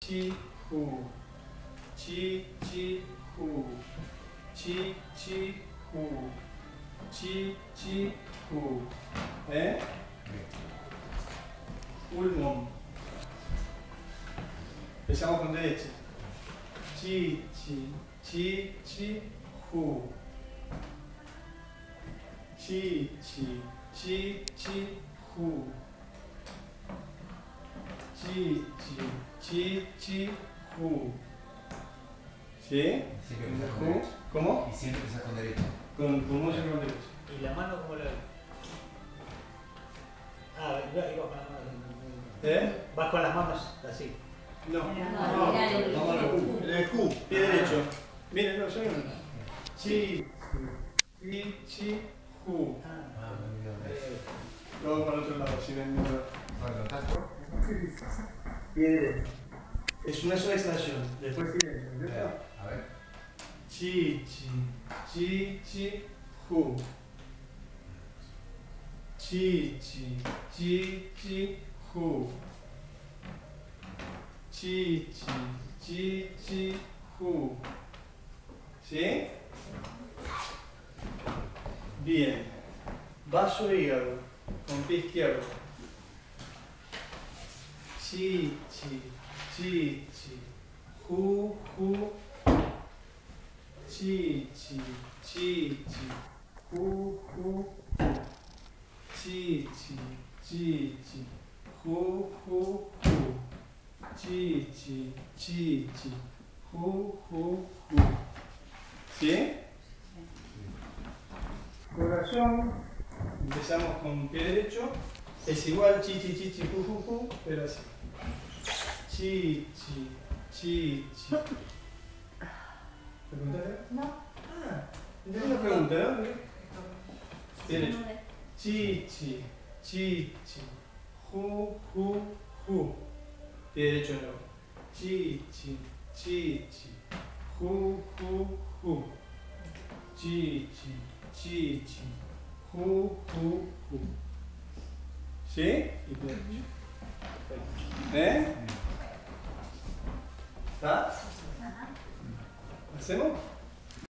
chi, hu, chi, chi, hu, chi, chi, hu, chi, chi, hu. Ulmon. Empezamos con derecha. Chi, chi, chi, chi, hu. Chi, chi, chi, chi, hu. Chi, chi, chi, chi, hu. ¿Sí? ¿Cómo? Y siempre empieza con derecha. Con música con derecha. ¿Y la mano cómo la ves? Ah, ahí va con las manos. Vas con las manos así. No. No, El Q. Pie derecho. Miren, no, yo no. Chi, chi, chi, hu. Luego para el otro lado, si ven. Pie derecho. Es una sola extensión. Después pie derecho. A ver. Chi, chi, chi, chi, hu. Chi, chi, chi, chi, hu. Chi, chi, chi, chi, hu. ¿Sí? Bien. Vaso hígado con pie izquierdo. Chi, chi, chi, chi, hu, hu. Chi, chi, chi, chi, hu, hu. Chi, chi, chi, chi, hu, hu, hu. Chi, chi, chi, chi, hu, hu, hu. ¿Sí? Corazón. Empezamos con pie derecho. Es igual chi, chi, chi, chi, hu, hu, hu, pero así. Chi, chi, chi, chi. ¿Te preguntaste? No. Ah, entendí la pregunta, ¿no? Pie derecho. Chi, chi, chi, chi, hu, hu, hu. Pie derecho de nuevo. Chi, chi, chi, chi, hu, hu, hu. Chi, chi, chi, chi, hu, hu, hu. ¿Sí? Y pie derecho. ¿Está? ¿Hacemos?